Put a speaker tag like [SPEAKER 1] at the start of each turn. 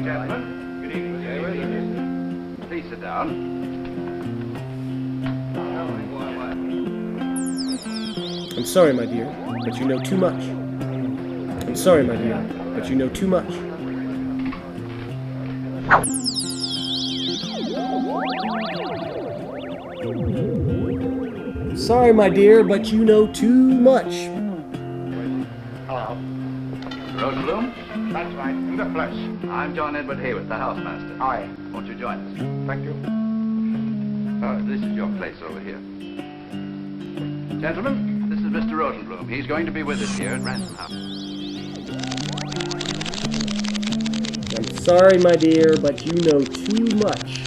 [SPEAKER 1] gentlemen. Good evening. Please sit down.
[SPEAKER 2] I'm sorry, my dear, but you know too much. I'm sorry, my dear, but you know too much. Sorry, my dear, but you know too much.
[SPEAKER 1] Hello. Rosenblum? That's right, in the flesh. I'm John Edward Hayward, the housemaster. Hi. Won't you join us? Thank you. This is your place over here. Gentlemen, this is Mr. Rosenblum. He's going to be with us here at Ransom House.
[SPEAKER 2] I'm sorry, my dear, but you know too much.